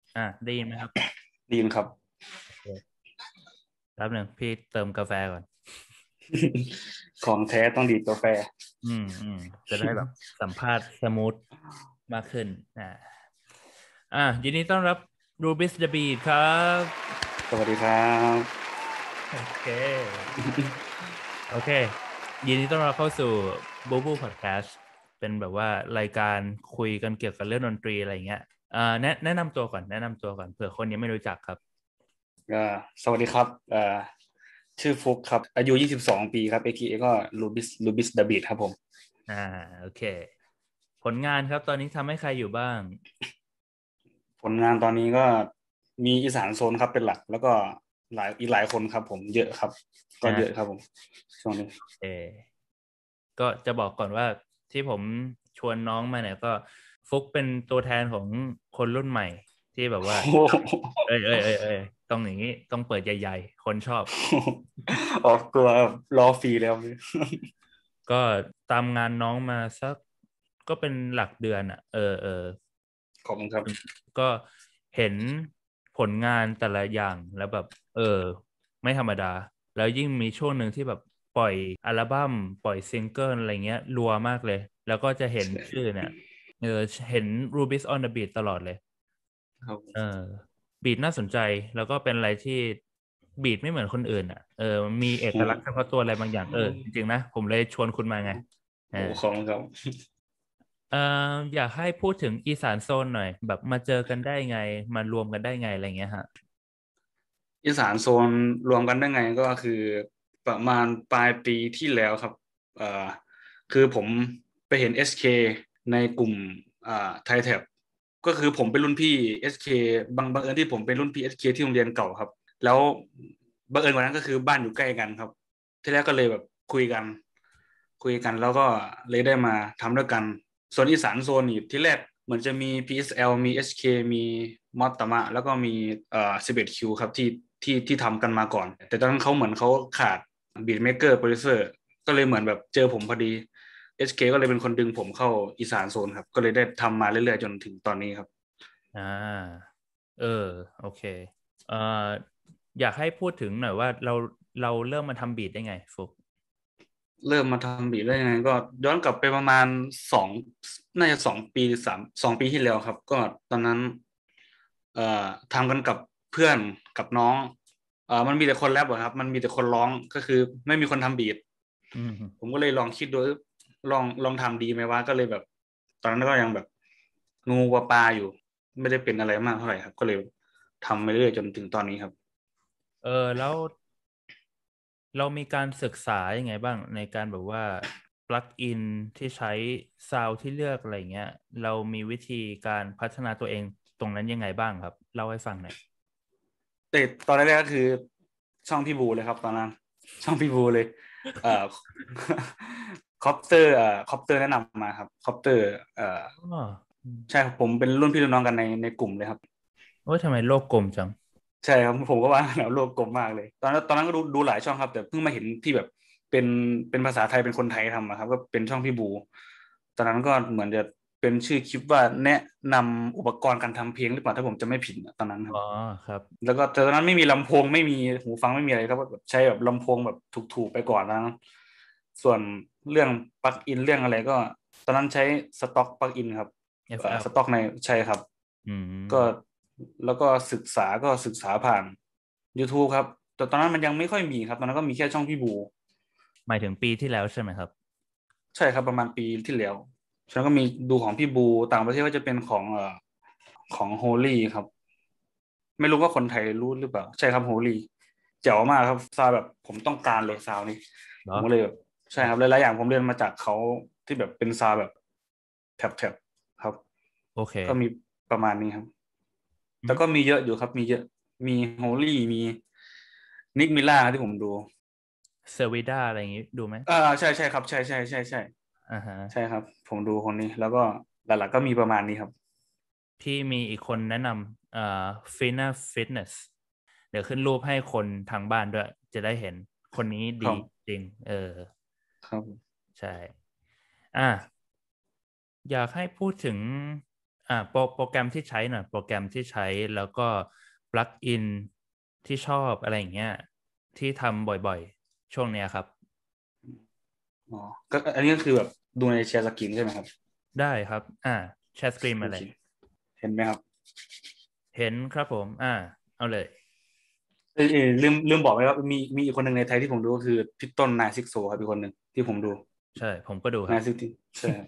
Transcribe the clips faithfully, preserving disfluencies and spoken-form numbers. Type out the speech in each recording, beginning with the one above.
อ่าได้ยินไหมครับดีนครับโอเคแป๊บหนึ่งพี่เติมกาแฟก่อนของแท้ต้องดีดกาแฟอืมอืมจะได้แบบสัมภาษณ์สมูทมากขึ้นอ่าอ่ายินดีต้อนรับรูบิสเดอะบีครับสวัสดีครับโอเคโอเคยินดีต้อนรับเข้าสู่บูบูพอดแคสต์เป็นแบบว่ารายการคุยกันเกี่ยวกับเรื่องดนตรีอะไรอย่างเงี้ยอ่าแนะแนะนำตัวก่อนแนะนำตัวก่อนเผื่อคนยังไม่รู้จักครับก็สวัสดีครับเอ่อชื่อฟุกครับอายุยี่สิบสองปีครับ เอ เค เอ ก็ลูบิสลูบิสดาบิดครับผมอ่าโอเคผลงานครับตอนนี้ทำให้ใครอยู่บ้างผลงานตอนนี้ก็มีอีสานโซนครับเป็นหลักแล้วก็หลายอีกหลายคนครับผมเยอะครับก็นะเยอะครับผมช่วงนี้เออ ก็จะบอกก่อนว่าที่ผมชวนน้องมาเนี่ยก็ฟุกเป็นตัวแทนของคนรุ่นใหม่ที่แบบว่าโอ้โหเอ้ยเอ้ยเอ้ยเอ้ยต้องอย่างนี้ต้องเปิดใหญ่ๆคนชอบออกตัวรอฟรีแล้วก็ตามงานน้องมาสักก็เป็นหลักเดือนอ่ะเออเออขอบคุณครับก็เห็นผลงานแต่ละอย่างแล้วแบบเออไม่ธรรมดาแล้วยิ่งมีช่วงหนึ่งที่แบบปล่อยอัลบั้มปล่อยซิงเกิลอะไรเงี้ยรัวมากเลยแล้วก็จะเห็นชื่อเนี่ย เออเห็น Rubis on the Beat ตลอดเลยเออครับบีทน่าสนใจแล้วก็เป็นอะไรที่บีทไม่เหมือนคนอื่นอ่ะเออมีเอกลักษณ์เฉพาะตัวอะไรบางอย่างเออจริงๆนะผมเลยชวนคุณมาไงเออโอ้ขอบคุณครับเอออยากให้พูดถึงอีสานโซนหน่อยแบบมาเจอกันได้ไงมารวมกันได้ไงอะไรเงี้ยฮะอีสานโซนรวมกันได้ไงก็คือประมาณปลายปีที่แล้วครับเอ่อคือผมไปเห็น เอส เค ในกลุ่มอ่าไทยแท็บก็คือผมเป็นรุ่นพี่ เอส เค บางบังเอิญที่ผมเป็นรุ่นพี่ เอส เค ที่โรงเรียนเก่าครับแล้วบังเอิญวันนั้นก็คือบ้านอยู่ใกล้กันครับที่แรกก็เลยแบบคุยกันคุยกันแล้วก็เลยได้มาทำด้วยกันส่วนอีสานโซนนี่ที่แรกเหมือนจะมี พี เอส แอล มี เอส เค มีมอตตามะแล้วก็มีเอ่อสิบเอ็ดคิวครับที่ที่ที่ทำกันมาก่อนแต่ตอนนั้นเขาเหมือนเขาขาดบีทเม k เกอร์โปรดิวเซอร์ก็เลยเหมือนแบบเจอผมพอดี เอส เค ก็เลยเป็นคนดึงผมเข้าอีสานโซนครับก็เลยได้ทำมาเรื่อยๆจนถึงตอนนี้ครับอ่าเออโอเคเอ่ออยากให้พูดถึงหน่อยว่าเราเราเริ่มมาทำบีทได้ไงฟุกเริ่มมาทำบีทได้ยังไงก็ย้อนกลับไปประมาณสองน่าจะสองปีหรือสามสองปีที่แล้วครับก็ตอนนั้นเอ่อทำกันกับเพื่อนกับน้องเอ่อมันมีแต่คนแรปอะครับมันมีแต่คนร้องก็คือไม่มีคนทำบีทอืมผมก็เลยลองคิดดูลองลองทำดีไหมวะก็เลยแบบตอนนั้นก็ยังแบบงูกว่าปลาอยู่ไม่ได้เป็นอะไรมากเท่าไหร่ครับก็เลยทำไปเรื่อยๆจนถึงตอนนี้ครับเออแล้ว เรามีการศึกษายังไงบ้างในการแบบว่าปลั๊กอินที่ใช้ซาวด์ที่เลือกอะไรเงี้ยเรามีวิธีการพัฒนาตัวเองตรงนั้นยังไงบ้างครับเล่าให้ฟังหน่อยแต่ตอนแรกๆก็คือช่องพี่บูเลยครับตอนนั้นช่องพี่บูเลยเอ่อคอปเตอร์เอ่อคอปเตอร์แนะนำมาครับคอปเตอร์เอ่ออ๋ออืมใช่ครับผมเป็นรุ่นพี่รุ่นน้องกันในในกลุ่มเลยครับโอ้ยทำไมโลกกลมจังใช่ครับผมก็ว่าแนวโลกกลมมากเลยตอนนั้นตอนนั้นก็ดูดูหลายช่องครับแต่เพิ่งมาเห็นที่แบบเป็นเป็นภาษาไทยเป็นคนไทยทำอะครับก็เป็นช่องพี่บูตอนนั้นก็เหมือนจะเป็นชื่อคลิปว่าแนะนำอุปกรณ์การทำเพลงหรือเปล่าถ้าผมจะไม่ผิดอะตอนนั้นคอ๋อรับครับแล้วก็แต่ตอนนั้นไม่มีลำโพงไม่มีหูฟังไม่มีอะไรครับแบบใช้แบบลำโพงแบบถูกๆไปก่อนนะส่วนเรื่องปลั๊กอินเรื่องอะไรก็ตอนนั้นใช้สต็อกปลั๊กอินครับเอ่อเอฟแอลสต็อกในใช่ครับอืก็มแล้วก็ศึกษาก็ศึกษาผ่าน YouTube ครับแต่ตอนนั้นมันยังไม่ค่อยมีครับตอนนั้นก็มีแค่ช่องพี่บูหมายถึงปีที่แล้วใช่ไหมครับใช่ครับประมาณปีที่แล้วฉันก็มีดูของพี่บูต่างประเทศก็จะเป็นของเอ่อของโฮลี่ครับ ไม่รู้ว่าคนไทยรู้หรือเปล่าใช่ครับโฮลี่เจ๋วมากครับซาวแบบผมต้องการเลยซาวนี้เหรอผมก็เลยแบบใช่ครับหลายๆอย่างผมเรียนมาจากเขาที่แบบเป็นซาวแบบแท็บๆครับโอเคก็มีประมาณนี้ครับอืมแต่ก็มีเยอะอยู่ครับมีเยอะมีโฮลี่มีนิกมิล่าที่ผมดูเซอร์วิด้าอะไรอย่างงี้ดูไหมอ่าใช่ใช่ครับใช่ใช่ใช่ใช่อ่าฮะใช่ครับผมดูคนนี้แล้วก็หลักๆก็มีประมาณนี้ครับพี่มีอีกคนแนะนำเอ่อฟิน n าฟิตเนสเดี๋ยวขึ้นรูปให้คนทางบ้านด้วยจะได้เห็นคนนี้ดีครับจริงเออครับใช่อ่ะอยากให้พูดถึงอ่าโปรโปรแกรมที่ใช้หน่อยโปรแกรมที่ใช้แล้วก็ปลั๊กอินที่ชอบอะไรอย่างเงี้ยที่ทำบ่อยๆช่วงเนี้ยครับอ๋อก็อันนี้ก็คือแบบดูในแชร์สกรีนใช่ไหมครับได้ครับอ่าแชร์สกรีนโอเคมาเลยเห็นไหมครับเห็นครับผมอ่าเอาเลยเอยเอยลืมลืมบอกไปว่ามีมีอีกคนหนึ่งในไทยที่ผมดูก็คือพี่ต้นนายซิกโซครับอีกคนหนึ่งที่ผมดูใช่ผมก็ดูครับนายซิกใช่ครับ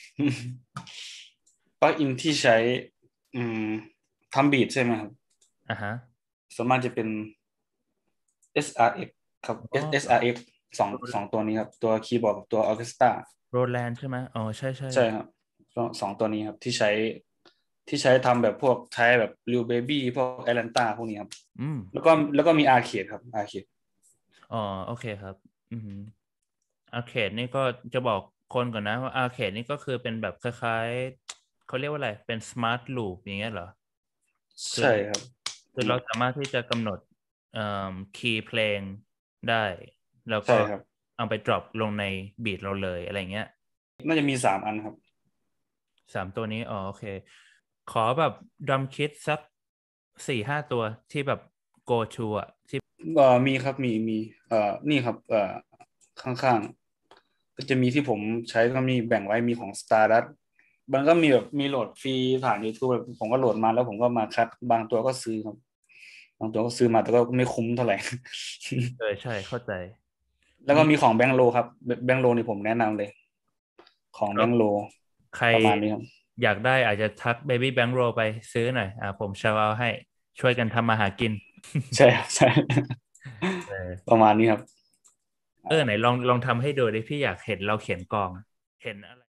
ปลั๊กอินที่ใช้อืมทำบีทใช่ไหมครับอ่าฮะส่วนมากจะเป็น เอส อาร์ เอ็กซ์ ครับอ๋อเอส อาร์ เอ็กซ์ สองสองตัวนี้ครับตัวคีย์บอร์ดกับตัวออร์เคสตราโรแลนด์ใช่ไหมอ๋อใช่ใช่ใช่ครับสองสองตัวนี้ครับที่ใช้ที่ใช้ทำแบบพวกใช้แบบริวเบบี้พวกแอตแลนตาพวกนี้ครับอืมแล้วก็แล้วก็มีอาร์เคดครับอาร์เคดอ๋อโอเคครับอืมอาร์เคดนี่ก็จะบอกคนก่อนนะว่าอาร์เคดนี่ก็คือเป็นแบบคล้ายๆเขาเรียกว่าอะไรเป็นสมาร์ทลูปอย่างเงี้ยเหรอ คือใช่ครับคือเราสามารถที่จะกำหนดเอ่อคีย์เพลงได้แล้วก็ใช่ครับเอาไป drop ลงในบีทเราเลยอะไรเงี้ยน่าจะมีสามอันครับสามตัวนี้อ๋อโอเคขอแบบดรัมคิดสักสี่ห้าตัวที่แบบ go to อ่ะที่เอ่อมีครับมีมีเอ่อนี่ครับเอ่อข้างๆก็จะมีที่ผมใช้ก็มีแบ่งไว้มีของ Stardust มันก็มีแบบมีโหลดฟรีผ่าน YouTube แบบผมก็โหลดมาแล้วผมก็มาคัดบางตัวก็ซื้อครับบางตัวก็ซื้อมาแต่ก็ไม่คุ้มเท่าไหร่เออใช่เข้าใจแล้วก็นี่มีของแบงก์โลครับแบงก์โลนี่ผมแนะนำเลยของครับแบงก์โลใครประมาณนี้ครับอยากได้อาจจะทัก Baby Bank Roll ไปซื้อหน่อยอ่าผมเชาเอาให้ช่วยกันทำมาหากินใช่ครับใช่เออประมาณนี้ครับเออไหนลองลองทำให้ดูดิพี่อยากเห็นเราเขียนกลองเห็นอะไร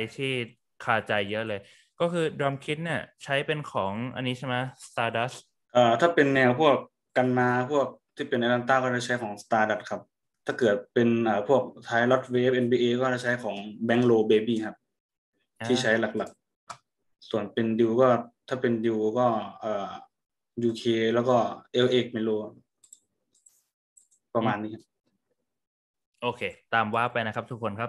ที่คาใจเยอะเลยก็คือ Drum Kit เนี่ยใช้เป็นของอันนี้ใช่ไหม Stardust เอ่อถ้าเป็นแนวพวกกันนาพวกที่เป็นแอตแลนต้าก็จะใช้ของ Stardust ครับถ้าเกิดเป็นเอ่อพวกไทย Lot Wave เอ็น บี เอ ก็จะใช้ของ Banglo Baby ครับที่ใช้หลักๆส่วนเป็นดิวก็ถ้าเป็นดิวก็เอ่อ ยู เค แล้วก็ แอล เอ็กซ์ Melo ประมาณนี้ครับโอเคตามว่าไปนะครับทุกคนครับ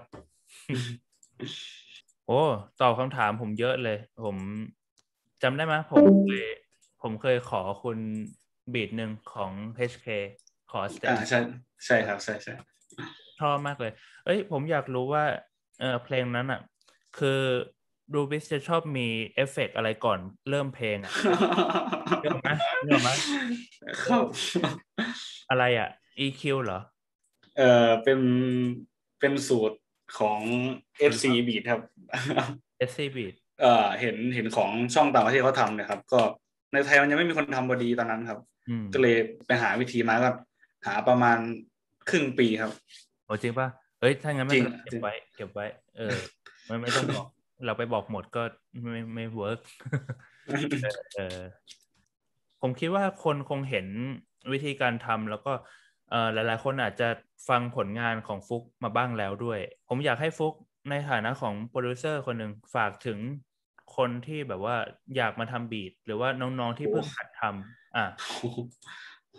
โอ้ตอบคำถามผมเยอะเลยผมจำได้ไหมผมเคยผมเคยขอคุณบีทหนึ่งของ เอช เค ขอสเต็อ่าปใช่ใช่ครับใช่ใช่ชอบมากเลยเอ้ยผมอยากรู้ว่าเออเพลงนั้นอ่ะคือรูบิสจะชอบมีเอฟเฟกต์อะไรก่อนเริ่มเพลงอ่ะเรื่องไหมเรื่องไหมครับอะไรอ่ะ อี คิว เหรอเอ่อเป็นเป็นสูตรของ เอฟ ซี Beat ครับเอส ซี Beat เอ่อเห็นเห็นของช่องต่างประเทศเขาทำเนี่ยครับก็ในไทยมันยังไม่มีคนทำพอดีตอนนั้นครับก็เลยไปหาวิธีมาก็หาประมาณครึ่งปีครับโอ้จริงป่ะเอ้ยถ้างั้นไม่จริงเป็นไรเก็บไว้เก็บไว้เออไม่ไม่ต้องบอกเราไปบอกหมดก็ไม่ไม่เวิร์ก เออผมคิดว่าคนคงเห็นวิธีการทำแล้วก็เอ่อหลายๆคนอาจจะฟังผลงานของฟุกมาบ้างแล้วด้วยผมอยากให้ฟุกในฐานะของโปรดิวเซอร์คนหนึ่งฝากถึงคนที่แบบว่าอยากมาทำบีทหรือว่าน้องๆที่เพิ่งหัดทำอ่ะโห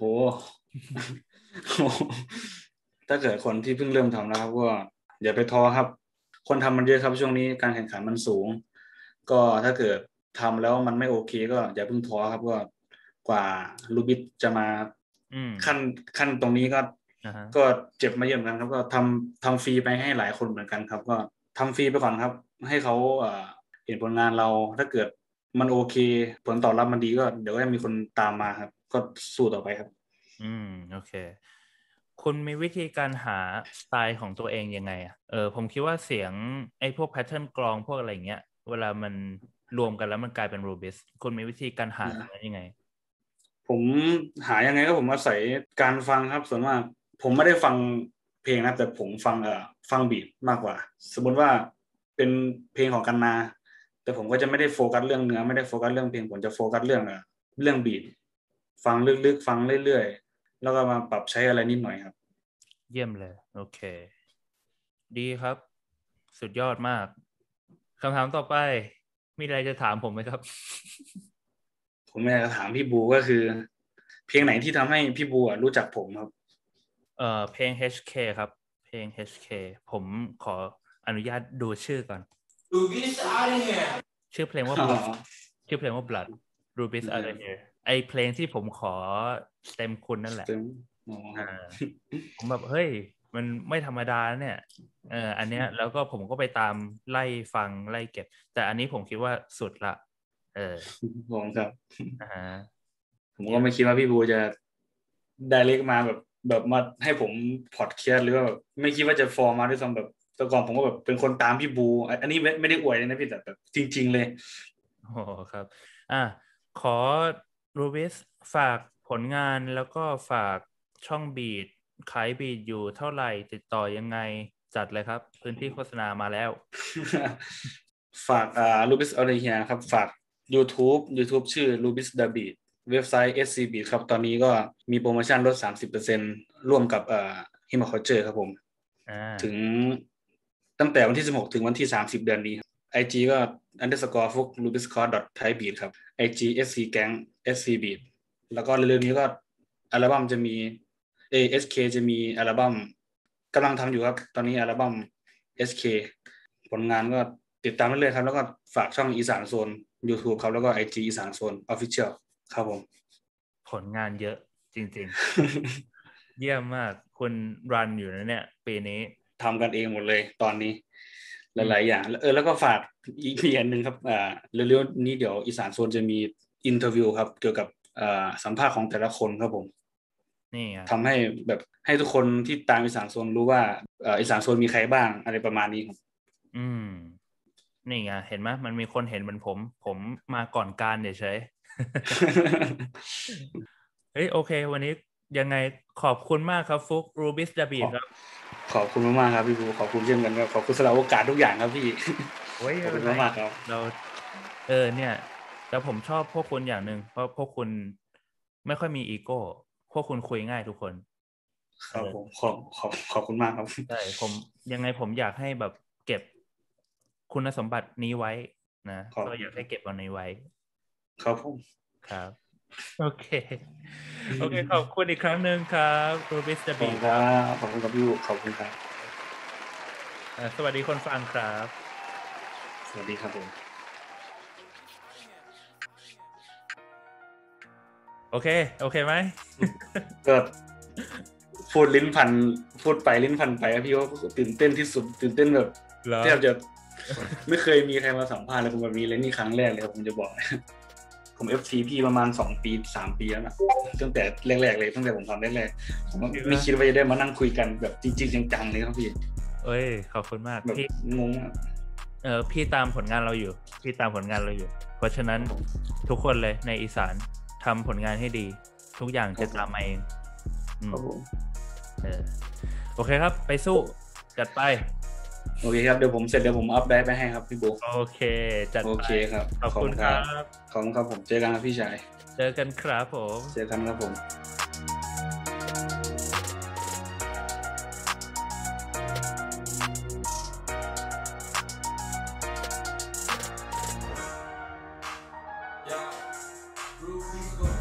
ถ้าเกิดคนที่เพิ่งเริ่มทำนะครับก็อย่าไปท้อครับคนทำมันเยอะครับช่วงนี้การแข่งขันมันสูงก็ถ้าเกิดทำแล้วมันไม่โอเคก็อย่าเพิ่งท้อครับก็กว่าลูบิสจะมาขั้นขั้นตรงนี้ก็ uh-huh. ก็เจ็บมาเยอะเหมือนกันครับก็ทำทำฟรีไปให้หลายคนเหมือนกันครับก็ทำฟรีไปก่อนครับให้เขาเห็นผลงานเราถ้าเกิดมันโอเคผลตอบรับมันดีก็เดี๋ยวก็จะมีคนตามมาครับก็สู้ต่อไปครับอืมโอเคคุณมีวิธีการหาสไตล์ของตัวเองยังไงอ่ะเออผมคิดว่าเสียงไอ้พวกแพทเทิร์นกลองพวกอะไรเงี้ยเวลามันรวมกันแล้วมันกลายเป็นรูบิสคุณมีวิธีการหาตรงนั้นยังไงผมหายังไงก็ผมอาศัยการฟังครับส่วนมากผมไม่ได้ฟังเพลงนะแต่ผมฟังเอ่อฟังบีทมากกว่าสมมติว่าเป็นเพลงของกันนาแต่ผมก็จะไม่ได้โฟกัสเรื่องเนื้อไม่ได้โฟกัสเรื่องเพลงผมจะโฟกัสเรื่องเอ่อเรื่องบีทฟังลึกๆฟังเรื่อยๆแล้วก็มาปรับใช้อะไรนิดหน่อยครับเยี่ยมเลยโอเคดีครับสุดยอดมากคำถามต่อไปมีอะไรจะถามผมไหมครับผมอยากจะถามพี่บูก็คือเพลงไหนที่ทำให้พี่บูรู้จักผมครับเอ่อเพลง เอช เค ครับเพลง เอช เค ผมขออนุญาตดูชื่อก่อนชื่อเพลงว่า Blood ชื่อเพลงว่า Blood Rubies Are Here ไอเพลงที่ผมขอเต็มคุณนั่นแหละอ่าผมแบบเฮ้ยมันไม่ธรรมดาเนี่ยเอออันเนี้ยแล้วก็ผมก็ไปตามไล่ฟังไล่เก็บแต่อันนี้ผมคิดว่าสุดละเออผมครับอ่าผมก็ไม่คิดว่าพี่บูจะไดเรกมาแบบแบบมาให้ผมพอดแคสต์หรือว่าแบบไม่คิดว่าจะฟอร์มมาด้วยซ้ำแบบแต่ก่อนผมก็แบบเป็นคนตามพี่บูอันนี้ไม่ไม่ได้อวยเลยนะพี่แต่แบบจริงๆเลยโอ้ครับอ่ะขอรูบิสฝากผลงานแล้วก็ฝากช่องบีทขายบีทอยู่เท่าไหร่ติดต่อยังไงจัดเลยครับพื้นที่โฆษณามาแล้วฝากอ่า Rubis a u d i a ครับฝาก YouTube YouTube ชื่อ Rubis The Beat เว็บไซต์ เอส ซี Beat ครับตอนนี้ก็มีโปรโมชั่นลด สามสิบเปอร์เซ็นต์ ร่วมกับเอ่อ Hima Culture ครับผมถึงตั้งแต่วันที่สิบหกถึงวันที่สามสิบเดือนนี้ ไอ จี ก็ underscore ฟุก rubiscott.thaibeat ครับ ไอ จี เอส ซี Gang เอส ซี Beat แล้วก็เร็วๆนี้ก็อัลบั้มจะมี เอ เอส เค จะมีอัลบั้มกำลังทำอยู่ครับตอนนี้อัลบั้ม เอส เค ผลงานก็ติดตามได้เลยครับแล้วก็ฝากช่องอีสานโซน YouTube ครับแล้วก็ ไอ จี อีสานโซน Official ครับผมผลงานเยอะจริงๆ เยี่ยมมากคุณรันอยู่นะเนี่ยปีนี้ทำกันเองหมดเลยตอนนี้หลายๆอย่างเออแล้วก็ฝากอีกอย่างหนึ่งครับอ่าเร็วๆนี้เดี๋ยวอีสานโซนจะมีอินเทอร์วิวครับเกี่ยวกับอ่าสัมภาษณ์ของแต่ละคนครับผมนี่ทำให้แบบให้ทุกคนที่ตามอีสานโซนรู้ว่าอีสานโซนมีใครบ้างอะไรประมาณนี้ครับอืมนี่ไงเห็นไหมมันมีคนเห็นเหมือนผมผมมาก่อนการเฉยๆ เฮ้ยโอเควันนี้ยังไงขอบคุณมากครับฟุกรูบิสดาบีครับขอบคุณมากๆครับพี่บูขอบคุณเช่นกันครับขอบคุณสำหรับโอกาสทุกอย่างครับพี่โอ้ยขอบคุณไม่เป็นไรมากๆครับเราเออเนี่ยแต่ผมชอบพวกคุณอย่างหนึ่งเพราะพวกคุณไม่ค่อยมีอีโก้พวกคุณคุยง่ายทุกคนคเออรับผมขอบขอบขอบคุณมากครับใช่ผมยังไงผมอยากให้แบบเก็บคุณสมบัตินี้ไว้นะขอบก็คุณครับอยากให้เก็บเอานี้ไว้ครับผมครับโอเคโอเคขอบคุณอีกครั้งหนึ่งครับครูบิสขอบบีคุณครัครับบขอบคุณครับพี่ขอบคุณครับอ่าสวัสดีคนฟังครับสวัสดีครับผมโอเคโอเคไหมก็พูดลิ้นพันพูดไปลิ้นพันไปครับพี่ว่าตื่นเต้นที่สุดตื่นเต้นแบบเหรอแทบจะไม่เคยมีใครมาสัมภาษณ์เลยผมแบบนี้เลยนี่ครั้งแรกเลยครับผมจะบอกผม เอฟ ซี พี่ประมาณสองปีสามปีแล้วนะตั้งแต่แรกๆเลยตั้งแต่ผมทำแรกๆผมไม่คิดว่าจะได้มานั่งคุยกันแบบจริงๆจังๆเลยครับพี่เอ้ยขอบคุณมากแบบพี่งงมากเออพี่ตามผลงานเราอยู่ พี่ตามผลงานเราอยู่ เพราะฉะนั้นทุกคนเลยในอีสานทำผลงานให้ดี ทุกอย่างจะตามมาเองอืมครับผมเออโอเคครับ ไปสู้จัดไปโอเคครับเดี๋ยวผมเสร็จเดี๋ยวผมอัพได้ไปให้ครับพี่โบโอเค จัดโอไปเคครับขอบคุณครับขอบคุณครับผมเจอกันครับพี่ชายเจอกันครับผมเจอกันครับผม Yeah, Ruby